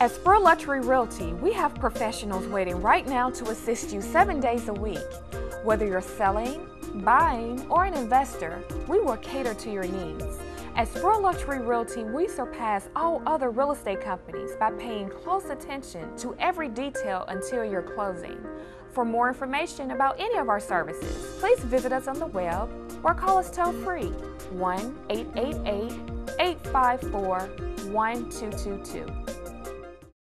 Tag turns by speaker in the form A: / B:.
A: At SpruillRealty, we have professionals waiting right now to assist you 7 days a week. Whether you're selling, buying, or an investor, we will cater to your needs. At SpruillRealty, we surpass all other real estate companies by paying close attention to every detail until your closing. For more information about any of our services, please visit us on the web or call us toll-free 1-888-854-1222.